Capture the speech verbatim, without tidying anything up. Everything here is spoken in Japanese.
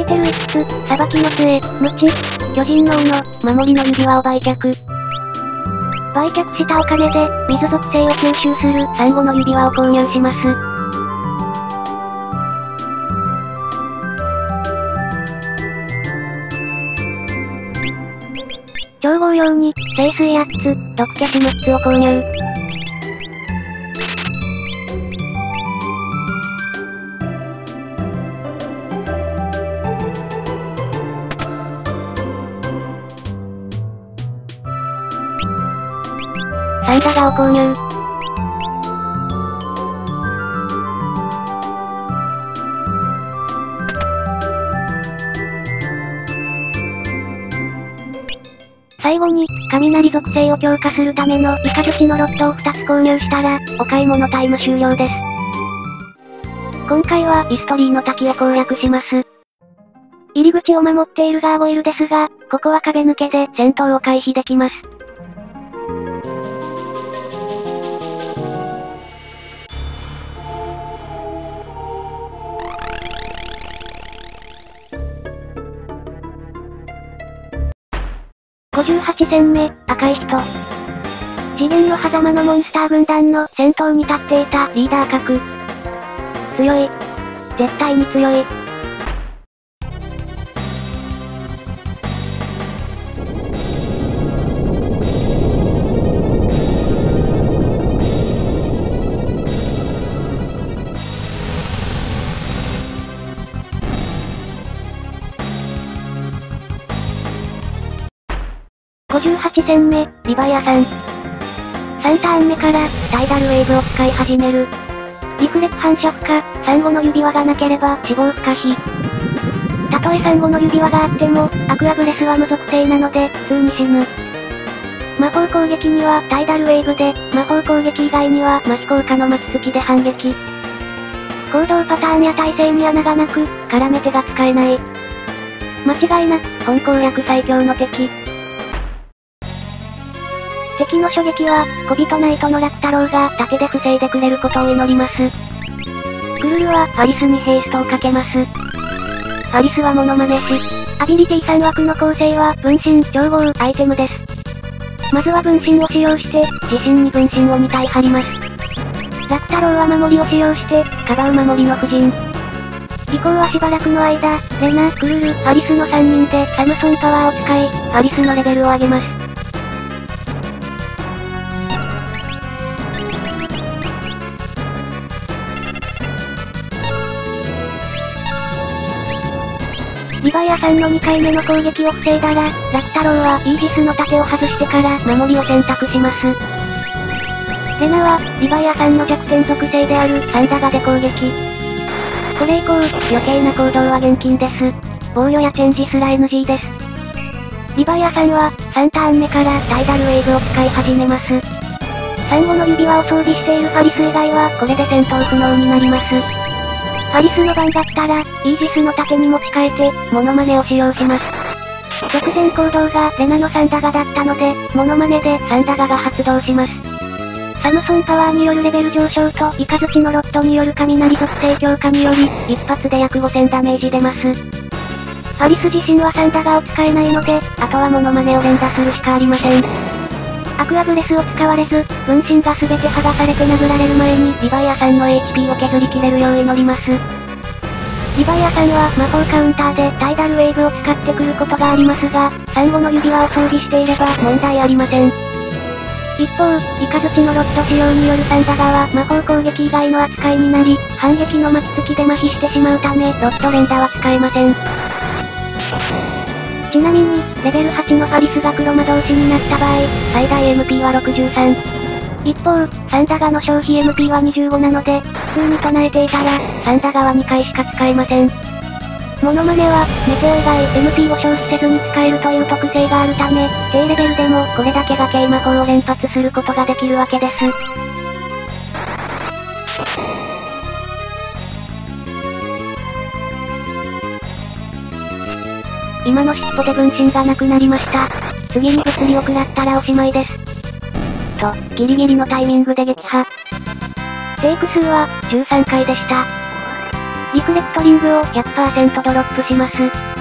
イテルいつつ、裁きの杖、無知、巨人の斧、守りの指輪を売却。売却したお金で、水属性を吸収するサンゴの指輪を購入します。調合用に、清水やっつ、毒消しむっつを購入。サンダガを購入。最後に、雷属性を強化するためのイカズチのロットをふたつ購入したら、お買い物タイム終了です。今回はイストリーの滝を攻略します。入り口を守っているガーゴイルですが、ここは壁抜けで戦闘を回避できます。ごじゅうはち戦目、赤い人。次元の狭間のモンスター軍団の先頭に立っていたリーダー格。強い。絶対に強い。ごじゅうはち戦目、リヴァイアサン。さんターン目から、タイダルウェーブを使い始める。リフレク反射負荷、サンゴの指輪がなければ死亡不可避。たとえサンゴの指輪があっても、アクアブレスは無属性なので、普通に死ぬ。魔法攻撃にはタイダルウェーブで、魔法攻撃以外には麻痺効果の巻きつきで反撃。行動パターンや耐性に穴がなく、絡め手が使えない。間違いなく、本攻略最強の敵。敵の初撃は、小人ナイトのラク太郎が盾で防いでくれることを祈ります。クルルはアリスにヘイストをかけます。アリスはモノマネし、アビリティさん枠の構成は分身、調合、アイテムです。まずは分身を使用して、自身に分身をに体張ります。ラク太郎は守りを使用して、かばう守りの夫人。以降はしばらくの間、レナ、クルル、アリスのさんにんでサムソンパワーを使い、アリスのレベルを上げます。リヴァイアさんのにかいめの攻撃を防いだら、ラク太郎はイージスの盾を外してから守りを選択します。レナは、リヴァイアさんの弱点属性であるサンダガで攻撃。これ以降、余計な行動は厳禁です。防御やチェンジすら エヌジー です。リヴァイアさんは、さんターン目からタイダルウェーブを使い始めます。サンゴの指輪を装備しているファリス以外は、これで戦闘不能になります。ファリスの番が来たら、イージスの盾に持ち替えて、モノマネを使用します。直前行動がレナのサンダガだったので、モノマネでサンダガが発動します。サムソンパワーによるレベル上昇とイカズチのロットによる雷属性強化により、一発で約ごせんダメージ出ます。ファリス自身はサンダガを使えないので、あとはモノマネを連打するしかありません。アクアブレスを使われず、分身が全て剥がされて殴られる前にリヴァイアさんの エイチピー を削り切れるよう祈ります。リヴァイアさんは魔法カウンターでタイダルウェーブを使ってくることがありますが、サンゴの指輪を装備していれば問題ありません。一方、イカズチのロット使用によるサンダガは魔法攻撃以外の扱いになり、反撃の巻きつきで麻痺してしまうため、ロット連打は使えません。ちなみに、レベルはちのファリスが黒魔導士になった場合、最大 エムピー はろくじゅうさん。一方、サンダガの消費 エムピー はにじゅうごなので、普通に唱えていたら、サンダガはにかいしか使えません。モノマネは、メテオ以外 エムピー を消費せずに使えるという特性があるため、低レベルでもこれだけが軽魔法を連発することができるわけです。今の尻尾で分身がなくなりました。次に物理を食らったらおしまいです。と、ギリギリのタイミングで撃破。テイク数は、じゅうさんかいでした。 リフレクトリングを ひゃくパーセント ドロップします。